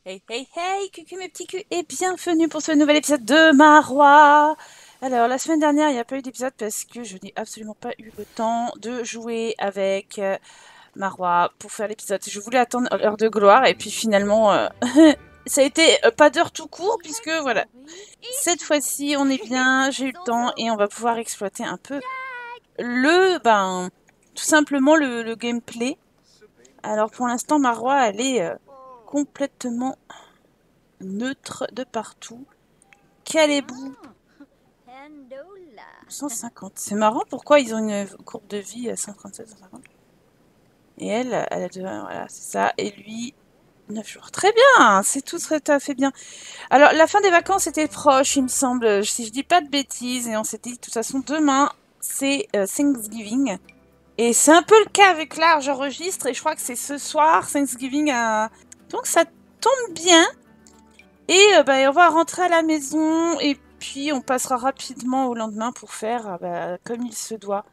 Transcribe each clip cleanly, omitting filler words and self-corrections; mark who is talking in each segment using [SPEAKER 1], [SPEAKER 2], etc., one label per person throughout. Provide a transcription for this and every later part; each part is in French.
[SPEAKER 1] Hey, hey, hey, cucu mes petits culs, et bienvenue pour ce nouvel épisode de Marois. Alors, la semaine dernière, il n'y a pas eu d'épisode parce que je n'ai absolument pas eu le temps de jouer avec Marois pour faire l'épisode. Je voulais attendre l'heure de gloire et puis finalement, ça a été pas d'heure tout court puisque voilà, cette fois-ci, on est bien, j'ai eu le temps et on va pouvoir exploiter un peu tout simplement le gameplay. Alors, pour l'instant, Marois, elle est complètement neutre de partout. Calébou, 150. C'est marrant, pourquoi ils ont une courbe de vie à 137, 150. Et elle a voilà, c'est ça. Et lui, 9 jours. Très bien, c'est tout à fait bien. Alors, la fin des vacances était proche, il me semble, si je dis pas de bêtises. Et on s'était dit, de toute façon, demain, c'est Thanksgiving. Et c'est un peu le cas avec là, j'enregistre. Et je crois que c'est ce soir, Thanksgiving. Donc, ça tombe bien. Et on va rentrer à la maison et puis on passera rapidement au lendemain pour faire comme il se doit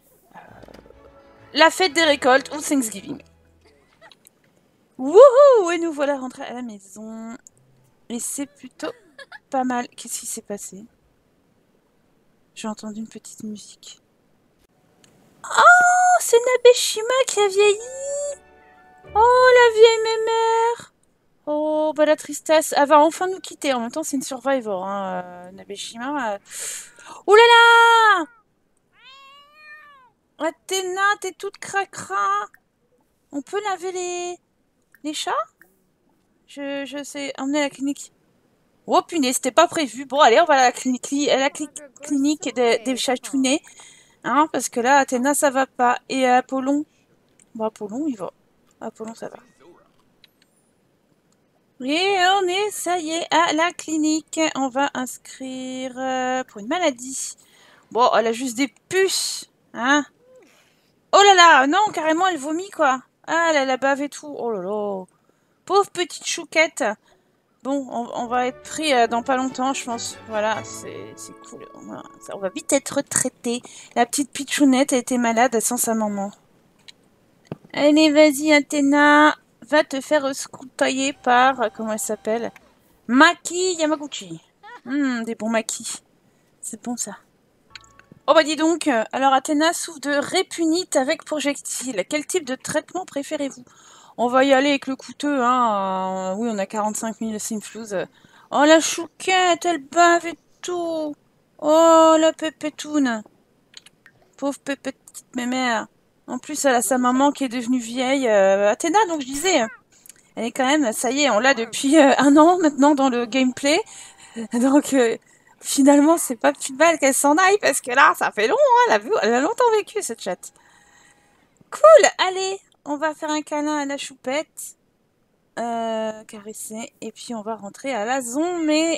[SPEAKER 1] la fête des récoltes ou Thanksgiving. Wouhou! Et nous voilà rentrés à la maison. Et c'est plutôt pas mal. Qu'est-ce qui s'est passé? J'ai entendu une petite musique. Oh, c'est Nabeshima qui a vieilli! Oh, la vieille mémère! Oh, bah la tristesse. Elle va enfin nous quitter. En même temps, c'est une survivor, hein, Nabeshima. Ouh là là! Athéna, t'es toute cracra. On peut laver les chats? Je sais, emmener à la clinique. Oh punaise, c'était pas prévu. Bon, allez, on va à la clinique, clinique des chatounets. Hein, parce que là, Athéna, ça va pas. Et Apollon? Bon, Apollon, il va. Apollon, ça va. Et on est, ça y est, à la clinique. On va inscrire pour une maladie. Bon, elle a juste des puces. Hein? Oh là là, non, carrément, elle vomit, quoi. Ah, elle a la bave et tout. Oh là là. Pauvre petite chouquette. Bon, on va être pris dans pas longtemps, je pense. Voilà, c'est cool. On va vite être traité. La petite pitchounette a été malade sans sa maman. Allez, vas-y, Athéna. Va te faire scoutoyer par... comment elle s'appelle? Maki Yamaguchi. Des bons maquis. C'est bon, ça. Oh bah dis donc, alors Athéna souffre de répunite avec projectile. Quel type de traitement préférez-vous? On va y aller avec le coûteux, hein. Oui, on a 45 000 Simflouz. Oh la chouquette, elle bave et tout. Oh la pépétoune. Pauvre petite mémère. En plus, elle a sa maman qui est devenue vieille. Athéna, donc je disais, elle est quand même, ça y est, on l'a depuis un an maintenant dans le gameplay. Donc finalement, c'est pas plus mal qu'elle s'en aille parce que là, ça fait long, hein, elle a longtemps vécu cette chatte. Cool, allez, on va faire un câlin à la choupette. Caresser, et puis on va rentrer à la zone, mais...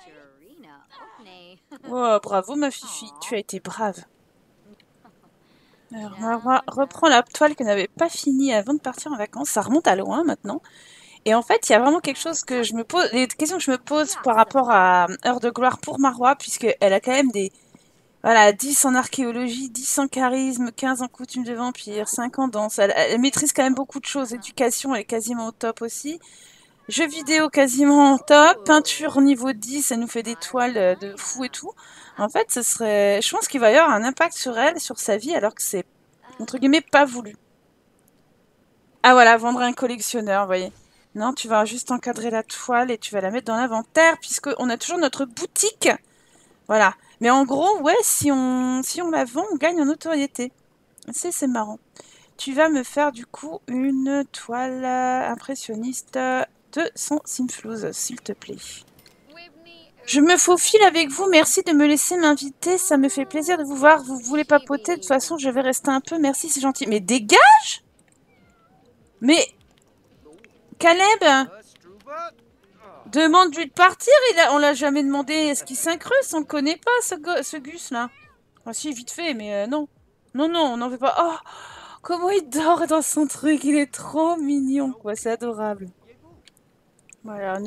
[SPEAKER 1] Oh, bravo ma fifi, tu as été brave. Alors, on reprend la toile que n'avait pas fini avant de partir en vacances. Ça remonte à loin maintenant. Et en fait, il y a vraiment quelque chose que je me pose, des questions que je me pose par rapport à Heure de gloire pour Marois, puisqu'elle a quand même des... Voilà, 10 en archéologie, 10 en charisme, 15 en coutume de vampire, 5 en danse. Elle maîtrise quand même beaucoup de choses. Éducation, elle est quasiment au top aussi. Jeux vidéo quasiment en top. Peinture niveau 10, elle nous fait des toiles de fou et tout. En fait, ce serait... Je pense qu'il va y avoir un impact sur elle, sur sa vie, alors que c'est, entre guillemets, pas voulu. Ah voilà, vendre à un collectionneur, vous voyez. Non, tu vas juste encadrer la toile et tu vas la mettre dans l'inventaire, puisqu'on a toujours notre boutique. Voilà. Mais en gros, ouais, si on la vend, on gagne en notoriété. C'est marrant. Tu vas me faire du coup une toile impressionniste de son Simflouz, s'il te plaît. Je me faufile avec vous, merci de me laisser m'inviter, ça me fait plaisir de vous voir. Vous voulez papoter, de toute façon je vais rester un peu, merci, c'est gentil. Mais dégage! Mais... Caleb! Demande-lui de partir, on l'a jamais demandé, est-ce qu'il s'incruste? On le connaît pas, ce Gus là. Ah si, vite fait, mais non. Non, non, on n'en veut pas. Oh! Comment il dort dans son truc, il est trop mignon, quoi, c'est adorable. Voilà,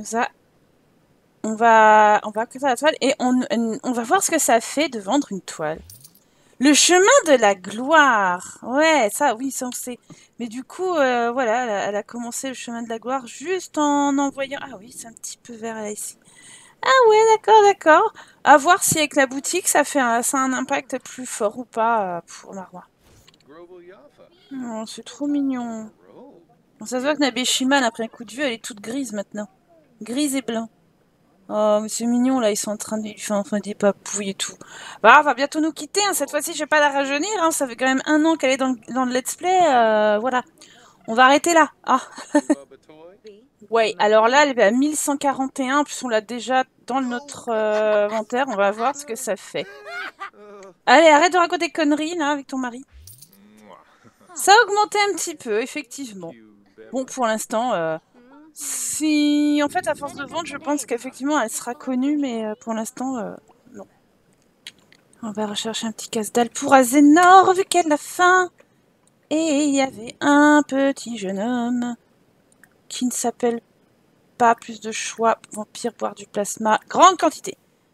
[SPEAKER 1] on va casser la toile et on va voir ce que ça fait de vendre une toile. Le chemin de la gloire. Ouais, ça, oui, ça on sait. Mais du coup, voilà, elle a commencé le chemin de la gloire juste en envoyant... Ah oui, c'est un petit peu vert là, ici. Ah ouais, d'accord, d'accord. À voir si avec la boutique, ça a un impact plus fort ou pas pour Marwa. Oh, c'est trop mignon. Bon, ça se voit que Nabeshiman, après un coup de vue, elle est toute grise maintenant. Grise et blanc. Oh, mais c'est mignon, là, ils sont en train de lui faire enfin des papouilles et tout. Bah, elle va bientôt nous quitter, hein. Cette fois-ci, je vais pas la rajeunir, hein. Ça fait quand même 1 an qu'elle est dans le let's play, voilà. On va arrêter là. Ah, ouais, alors là, elle est à 1141, en plus on l'a déjà dans notre inventaire, on va voir ce que ça fait. Allez, arrête de raconter des conneries, là, avec ton mari. Ça a augmenté un petit peu, effectivement. Bon, pour l'instant, si... En fait, à force de vendre, je pense qu'effectivement, elle sera connue, mais pour l'instant, non. On va rechercher un petit casse-dalle pour Azénor, vu qu'elle a faim. Et il y avait un petit jeune homme qui ne s'appelle pas plus de choix. Vampire, boire du plasma, grande quantité.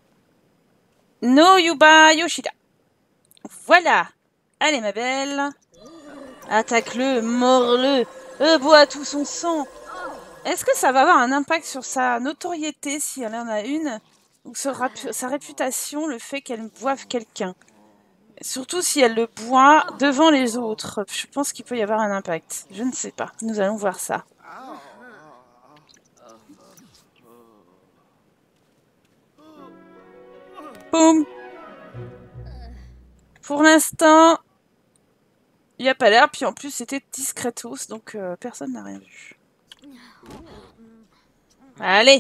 [SPEAKER 1] No Yuba Yoshida. Voilà. Allez, ma belle. Attaque-le, mords-le, bois tout son sang. Est-ce que ça va avoir un impact sur sa notoriété, si elle en a une, ou sa réputation, le fait qu'elle boive quelqu'un? Surtout si elle le boit devant les autres. Je pense qu'il peut y avoir un impact. Je ne sais pas. Nous allons voir ça. Boum. Pour l'instant, il n'y a pas l'air. Puis en plus, c'était discretos, donc personne n'a rien vu. Allez.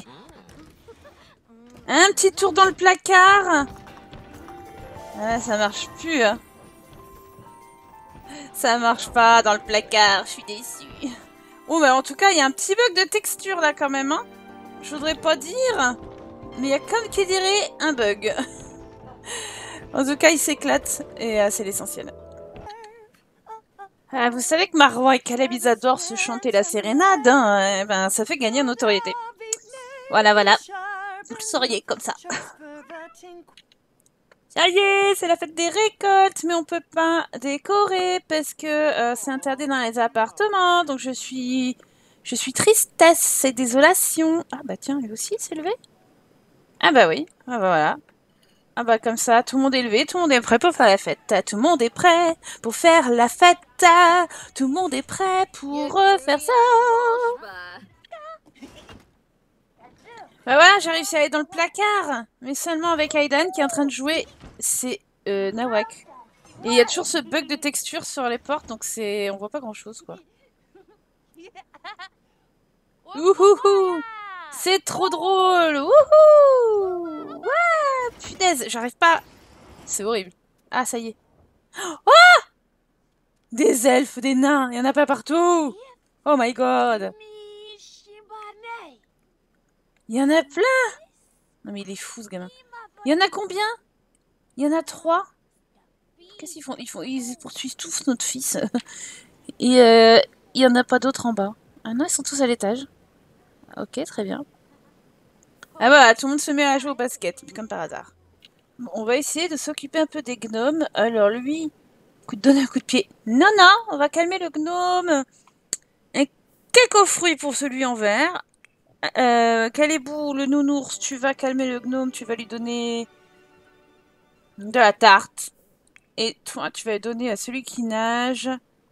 [SPEAKER 1] Un petit tour dans le placard. Ah, ça marche plus, hein. Ça marche pas dans le placard, je suis déçue. Oh, mais en tout cas, il y a un petit bug de texture là quand même, hein. Je voudrais pas dire, mais il y a comme qui dirait un bug. En tout cas, il s'éclate et c'est l'essentiel. Vous savez que Marwa et Caleb, ils adorent se chanter la sérénade, hein. Ben, ça fait gagner en notoriété. Voilà, voilà. Vous le sauriez comme ça. Ça y est, c'est la fête des récoltes, mais on peut pas décorer parce que c'est interdit dans les appartements. Donc je suis tristesse et désolation. Ah bah tiens, lui aussi s'est levé. Ah bah oui, ah bah voilà. Ah bah comme ça, tout le monde est levé, tout le monde est prêt pour faire la fête. Tout le monde est prêt pour faire la fête. Tout le monde est prêt pour faire ça. Bah voilà, j'ai réussi à aller dans le placard, mais seulement avec Aidan qui est en train de jouer. C'est Nawak. Et il y a toujours ce bug de texture sur les portes, donc on voit pas grand chose quoi. Ouhouhou! C'est trop drôle! Wouhou! Ouais! Punaise, j'arrive pas. C'est horrible. Ah, ça y est. Oh! Des elfes, des nains, il y en a pas partout! Oh my god! Il y en a plein! Non mais il est fou ce gamin. Il y en a combien? Il y en a 3? Qu'est-ce qu'ils font? Ils poursuivent tous notre fils. Et il y en a pas d'autres en bas. Ah non, ils sont tous à l'étage. Ok, très bien. Ah bah, tout le monde se met à jouer au basket, comme par hasard. Bon, on va essayer de s'occuper un peu des gnomes. Alors lui, donner un coup de pied. Non, non, on va calmer le gnome. Et quelques fruits pour celui en vert. Calébou, le nounours, tu vas calmer le gnome, tu vas lui donner de la tarte. Et toi, tu vas lui donner à celui qui nage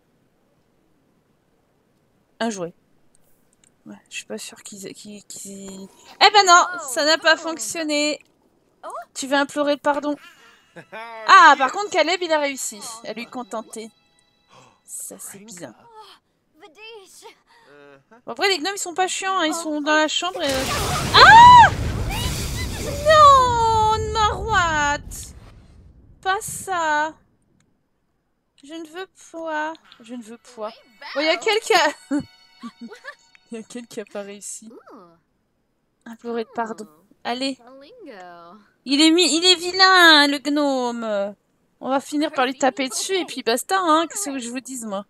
[SPEAKER 1] un jouet. Ouais, je suis pas sûre qu'ils... Eh ben non, ça n'a pas fonctionné. Tu vas implorer le pardon. Ah, par contre, Caleb, il a réussi à lui contenter. Ça, c'est bien. Bon, après, les gnomes, ils sont pas chiants, hein. Ils sont dans la chambre et... Ah! Non, Marouat! Pas ça. Je ne veux pas. Je ne veux pas. Bon, il y a quelqu'un... Il y a quelqu'un qui a pas réussi. Implorer de pardon. Allez. Il est vilain, le gnome. On va finir par lui taper dessus et puis basta, hein. Qu'est-ce que je vous dise, moi?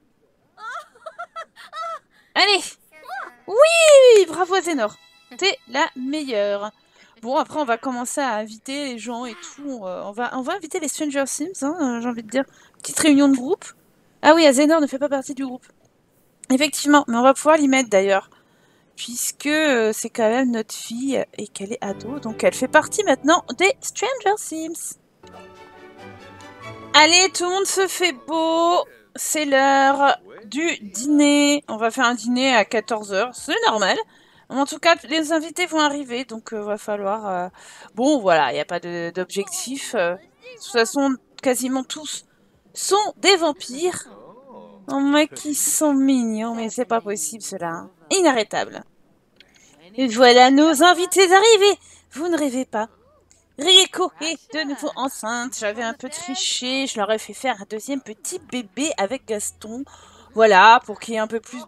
[SPEAKER 1] Allez. Oui, bravo Zénor. T'es la meilleure. Bon, après, on va commencer à inviter les gens et tout. On va inviter les Stranger Sims, hein, j'ai envie de dire. Petite réunion de groupe. Ah oui, Azenor ne fait pas partie du groupe. Effectivement, mais on va pouvoir l'y mettre d'ailleurs. Puisque c'est quand même notre fille et qu'elle est ado. Donc elle fait partie maintenant des Stranger Sims. Allez, tout le monde se fait beau. C'est l'heure du dîner. On va faire un dîner à 14h. C'est normal. En tout cas, les invités vont arriver. Donc va falloir... Bon, voilà, il n'y a pas d'objectif. De toute façon, quasiment tous sont des vampires. Oh, mais qui sont mignons. Mais c'est pas possible, cela. Hein. Inarrêtable. Et voilà nos invités arrivés. Vous ne rêvez pas. Rieko est de nouveau enceinte. J'avais un peu triché. Je leur ai fait faire un deuxième petit bébé avec Gaston. Voilà, pour qu'il y ait un peu plus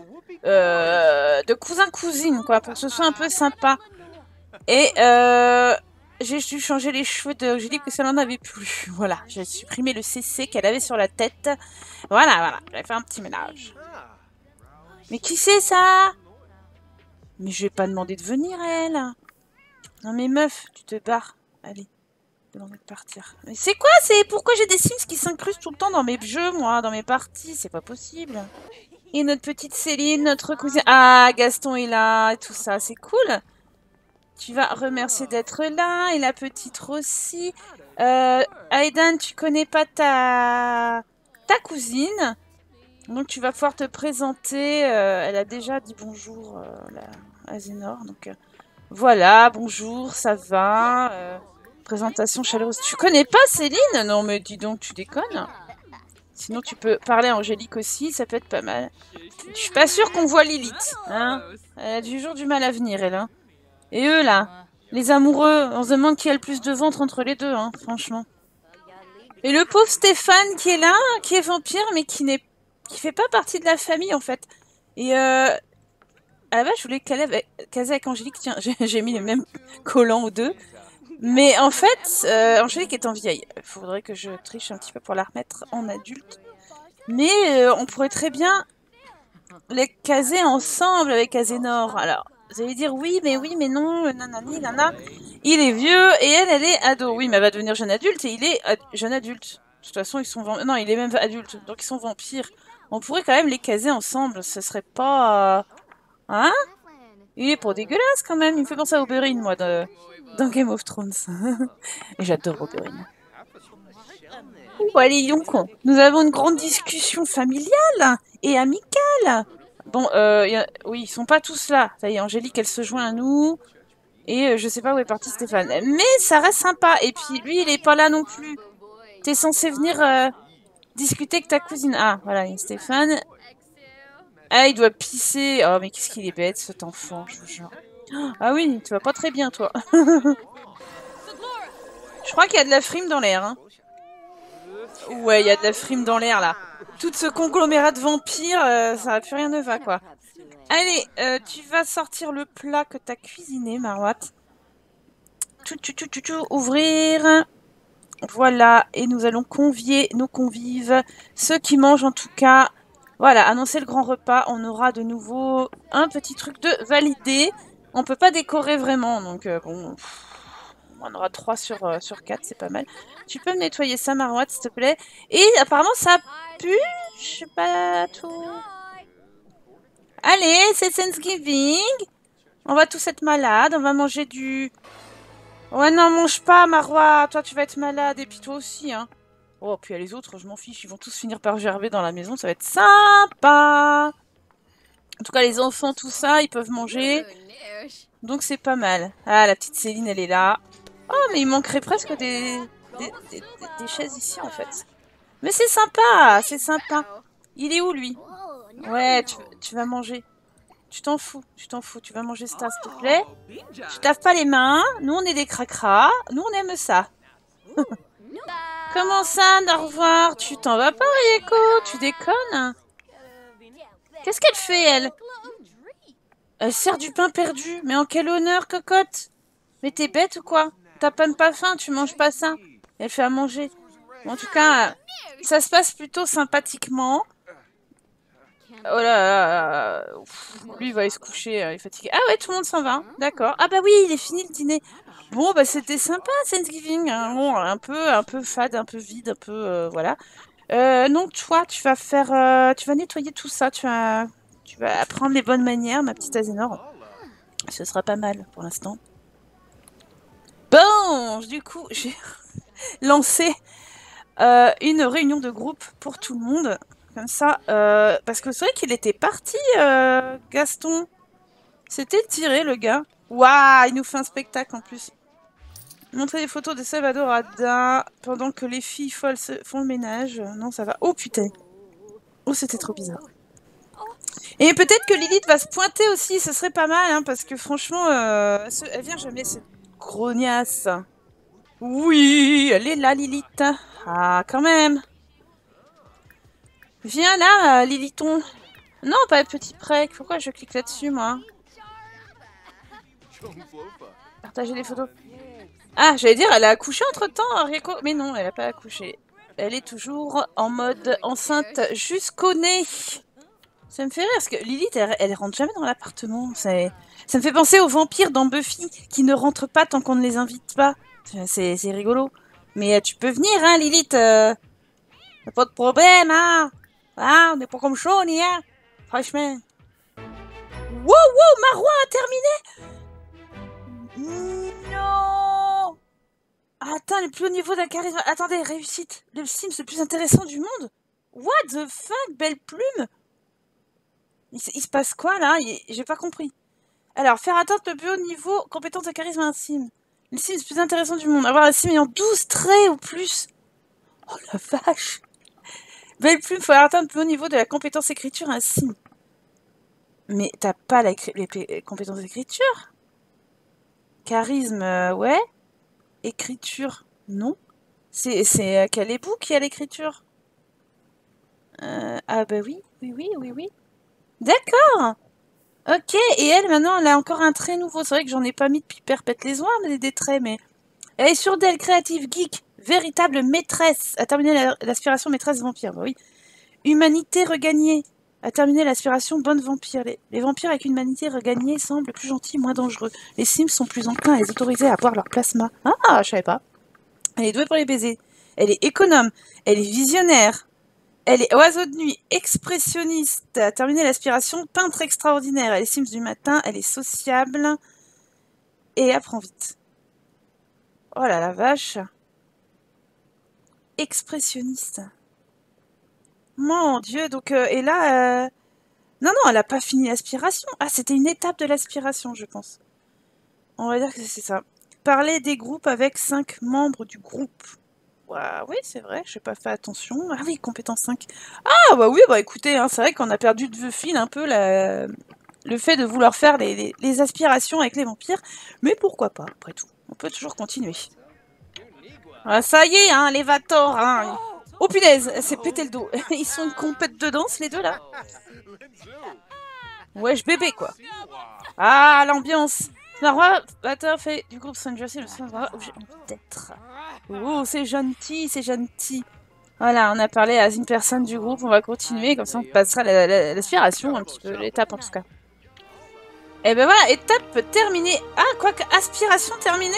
[SPEAKER 1] de cousin-cousine, quoi. Pour que ce soit un peu sympa. Et j'ai dû changer les cheveux d'Angélique parce qu'elle n'en avait plus. Voilà, j'ai supprimé le CC qu'elle avait sur la tête. Voilà. J'avais fait un petit ménage. Mais qui c'est ça? Mais je vais pas demander de venir, elle. Non mais meuf, tu te barres. Allez, j'ai envie de partir. Mais c'est quoi? Pourquoi j'ai des Sims qui s'incrustent tout le temps dans mes jeux, moi, dans mes parties? C'est pas possible. Et notre petite Céline, notre cousine... Ah, Gaston est là, et tout ça, c'est cool. Tu vas remercier d'être là, et la petite aussi. Aidan, tu connais pas ta cousine. Donc tu vas pouvoir te présenter. Elle a déjà dit bonjour à Azénor. Donc voilà, bonjour, ça va. Présentation chaleureuse. Tu connais pas Céline? Non mais dis donc, tu déconnes. Sinon tu peux parler à Angélique aussi, ça peut être pas mal. Je suis pas sûre qu'on voit Lilith. Hein, elle a toujours du mal à venir, elle. Hein. Et eux là, les amoureux, on se demande qui a le plus de ventre entre les deux, hein, franchement. Et le pauvre Stéphane qui est là, qui est vampire, mais qui fait pas partie de la famille en fait. Et à la base, je voulais caser avec Angélique. Tiens, j'ai mis les mêmes collants aux deux. Mais en fait, Angélique étant vieille, il faudrait que je triche un petit peu pour la remettre en adulte. Mais on pourrait très bien les caser ensemble avec Azénor. Alors, vous allez dire oui, mais non, nanani, nana. Il est vieux et elle est ado. Oui, mais elle va devenir jeune adulte et il est jeune adulte. De toute façon, ils sont non, il est même adulte, donc ils sont vampires. On pourrait quand même les caser ensemble. Ce serait pas, hein? Il est pas dégueulasse quand même. Il me fait penser à Oberyn, moi, dans Game of Thrones. Et j'adore Oberyn. Oh, allez, donc, nous avons une grande discussion familiale et amicale. Bon, oui, ils sont pas tous là. Ça y est, Angélique, elle se joint à nous. Et je sais pas où est parti Stéphane. Mais ça reste sympa. Et puis, lui, il est pas là non plus. T'es censé venir discuter avec ta cousine. Ah, voilà, il y a Stéphane. Ah, il doit pisser. Oh, mais qu'est-ce qu'il est bête, cet enfant, je vous jure. Ah oui, tu vas pas très bien, toi. Je crois qu'il y a de la frime dans l'air. Hein. Ouais, il y a de la frime dans l'air, là. Tout ce conglomérat de vampires, ça va plus rien ne va, quoi. Allez, tu vas sortir le plat que t'as cuisiné, Marouat. Ouvrir. Voilà, et nous allons convier nos convives. Ceux qui mangent, en tout cas. Voilà, annoncer le grand repas. On aura de nouveau un petit truc de validé. On peut pas décorer vraiment, donc bon... On aura 3 sur 4, c'est pas mal. Tu peux me nettoyer ça, Marouat, s'il te plaît? Et apparemment, ça pue. Je sais pas tout. Allez, c'est Thanksgiving. On va tous être malades. On va manger du... Ouais, non, mange pas, Marouat. Toi, tu vas être malade. Et puis toi aussi, hein. Oh, puis les autres, je m'en fiche. Ils vont tous finir par gerber dans la maison. Ça va être sympa. En tout cas, les enfants, tout ça, ils peuvent manger. Donc, c'est pas mal. Ah, la petite Céline, elle est là. Oh, mais il manquerait presque des chaises ici, en fait. Mais c'est sympa, c'est sympa. Il est où, lui? Ouais, tu vas manger. Tu t'en fous, tu vas manger ça, s'il te plaît. Tu te laves pas les mains. Nous, on est des cracras. Nous, on aime ça. Comment ça, au revoir? Tu t'en vas pas, Rieko? Tu déconnes? Qu'est-ce qu'elle fait, elle? Elle sert du pain perdu. Mais en quel honneur, cocotte? Mais t'es bête ou quoi? T'as même pas faim, tu manges pas ça. Elle fait à manger. Bon, en tout cas, ça se passe plutôt sympathiquement. Oh là là. Lui, il va aller se coucher, il est fatigué. Ah ouais, tout le monde s'en va. D'accord. Ah bah oui, il est fini le dîner. Bon, bah c'était sympa, Thanksgiving. Hein. Bon, un peu fade, un peu vide, un peu... voilà. Non, toi, tu vas faire... tu vas nettoyer tout ça. Tu vas apprendre les bonnes manières, ma petite Azénor. Ce sera pas mal pour l'instant. Bon, du coup, j'ai lancé une réunion de groupe pour tout le monde. Comme ça, parce que c'est vrai qu'il était parti, Gaston. C'était tiré, le gars. Waouh, il nous fait un spectacle en plus. Montrer des photos de Salvador Ada pendant que les filles folles font le ménage. Non, ça va. Oh putain. Oh, c'était trop bizarre. Et peut-être que Lilith va se pointer aussi, ce serait pas mal, hein, parce que franchement, elle vient jamais, cette grognasse. Oui, elle est là, Lilith. Ah, quand même. Viens là, Liliton. Non, pas le petit prec. Pourquoi je clique là-dessus, moi? Partager les photos. Ah, j'allais dire, elle a accouché entre-temps, Rieko. Mais non, elle a pas accouché. Elle est toujours en mode enceinte jusqu'au nez. Ça me fait rire, parce que Lilith, elle rentre jamais dans l'appartement. Ça me fait penser aux vampires dans Buffy, qui ne rentrent pas tant qu'on ne les invite pas. C'est rigolo. Mais tu peux venir, hein, Lilith. Pas de problème, hein. Ah, on n'est pas comme chaud, ni hein. Franchement. Wow, wow, Marois a terminé. Non. Atteint le plus haut niveau d'un charisme. Attendez, réussite. Le Sims le plus intéressant du monde. What the fuck, belle plume. Il se passe quoi, là? J'ai pas compris. Alors, faire atteindre le plus haut niveau, compétence de charisme à un sim. Le sim le plus intéressant du monde. Avoir un sim ayant 12 traits ou plus. Oh la vache. Belle plume, faut atteindre le plus haut niveau de la compétence écriture à un sim. Mais t'as pas les compétences d'écriture? Charisme, ouais. Écriture, non. C'est Calébou qui a l'écriture. Ah bah oui, oui. D'accord. Ok, et elle, maintenant, elle a encore un trait nouveau. C'est vrai que j'en ai pas mis depuis Perpète les Oies, mais des traits, mais... Elle est sur d'elle, créative, geek, véritable maîtresse. A terminé l'aspiration maîtresse vampire, bah oui. Humanité regagnée. A terminé l'aspiration bonne vampire. Les vampires avec une humanité regagnée semblent plus gentils, moins dangereux. Les Sims sont plus enclins à les autoriser à boire leur plasma. Ah, je savais pas. Elle est douée pour les baisers. Elle est économe. Elle est visionnaire. Elle est oiseau de nuit, expressionniste, a terminé l'aspiration, peintre extraordinaire. Elle est Sims du matin, elle est sociable et apprend vite. Oh là la vache. Expressionniste. Mon Dieu, donc et là... Non, elle a pas fini l'aspiration. Ah, c'était une étape de l'aspiration, je pense. On va dire que c'est ça. Parler des groupes avec 5 membres du groupe. Ouah, oui, c'est vrai, j'ai pas fait attention. Ah oui, compétence 5. Ah bah oui, bah écoutez, hein, c'est vrai qu'on a perdu de fil un peu le fait de vouloir faire les aspirations avec les vampires. Mais pourquoi pas, après tout. On peut toujours continuer. Ah, ça y est, hein, les Vator, hein. Oh punaise, elle s'est pété le dos. Ils sont une compète de danse, les deux, là. Wesh, bébé, quoi. Ah, l'ambiance. Marwa, Vator fait du groupe Saint Jersey, le seul endroit où j'ai envie d'être. Oh, c'est gentil, c'est gentil. Voilà, on a parlé à une personne du groupe, on va continuer, comme ça on passera l'aspiration, un petit peu, l'étape en tout cas. Et ben voilà, étape terminée. Ah, quoique, aspiration terminée.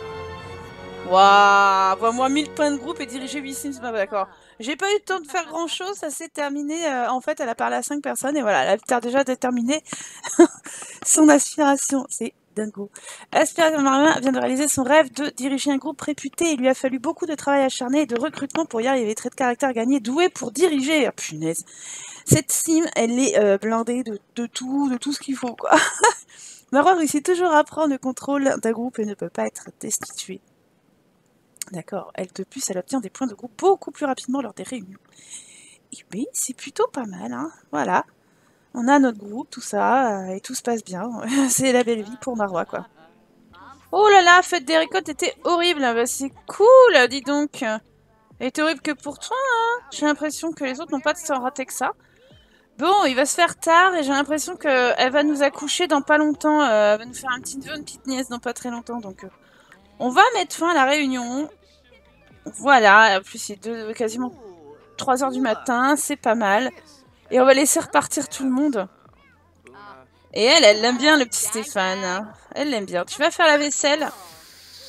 [SPEAKER 1] Waouh, bah, moi 1000 points de groupe et diriger 8 Sims, bah d'accord. J'ai pas eu le temps de faire grand chose, ça s'est terminé, en fait elle a parlé à 5 personnes et voilà, elle a déjà déterminé son aspiration, c'est dingo. Aspiration Marvin vient de réaliser son rêve de diriger un groupe réputé. Il lui a fallu beaucoup de travail acharné et de recrutement pour y arriver. Trait de caractère gagné, doué pour diriger. Oh, punaise. Cette sim, elle est blindée de tout ce qu'il faut, quoi. Marwa réussit toujours à prendre le contrôle d'un groupe et ne peut pas être destituée. D'accord. Elle, de plus, elle obtient des points de groupe beaucoup plus rapidement lors des réunions. Et bien, c'est plutôt pas mal, hein. Voilà. On a notre groupe, tout ça, et tout se passe bien. C'est la belle vie pour Marwa, quoi. Oh là là, fête des récoltes était horrible. Bah, c'est cool, dis donc. Elle était horrible que pour toi, hein. J'ai l'impression que les autres n'ont pas tant raté que ça. Bon, il va se faire tard et j'ai l'impression qu'elle va nous accoucher dans pas longtemps. Elle va nous faire un petit neveu, une petite nièce dans pas très longtemps. Donc, on va mettre fin à la réunion. Voilà, en plus, il est quasiment 3 h du matin, c'est pas mal. Et on va laisser repartir tout le monde. Et elle l'aime bien, le petit Stéphane. Elle l'aime bien. Tu vas faire la vaisselle?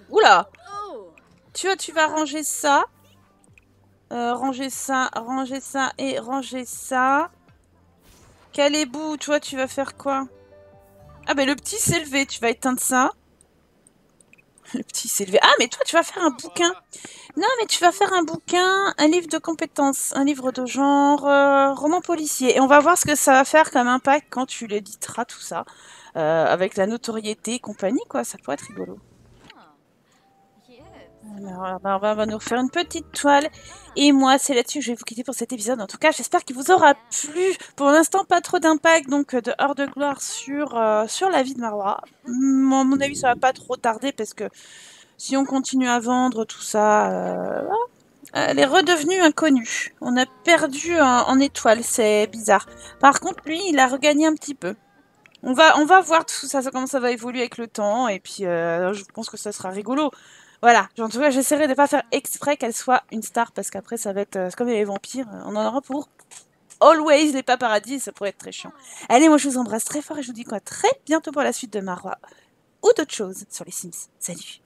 [SPEAKER 1] Oula! Tu vas ranger ça. Ranger ça et ranger ça. Calébou, toi, tu vas faire quoi? Ah, ben le petit s'est levé, tu vas éteindre ça. Le petit s'est levé. Ah, mais toi, tu vas faire un bouquin. Non, mais tu vas faire un bouquin, un livre de compétences, un livre de genre, roman policier. Et on va voir ce que ça va faire comme impact quand tu l'éditeras, tout ça. Avec la notoriété et compagnie, quoi. Ça pourrait être rigolo. Alors, on va nous faire une petite toile. Et moi, c'est là-dessus que je vais vous quitter pour cet épisode. En tout cas, j'espère qu'il vous aura plu. Pour l'instant, pas trop d'impact, donc de Heure de Gloire sur la vie de Marwa. À mon avis, ça va pas trop tarder parce que si on continue à vendre tout ça, elle est redevenue inconnue. On a perdu en étoiles, c'est bizarre. Par contre, lui, il a regagné un petit peu. On va voir tout ça, comment ça va évoluer avec le temps, et puis je pense que ça sera rigolo. Voilà, en tout cas, j'essaierai de ne pas faire exprès qu'elle soit une star, parce qu'après, ça va être c'est comme les vampires, on en aura pour always les paparazzis, ça pourrait être très chiant. Allez, moi je vous embrasse très fort, et je vous dis quoi très bientôt pour la suite de Marwa, ou d'autres choses sur les Sims. Salut!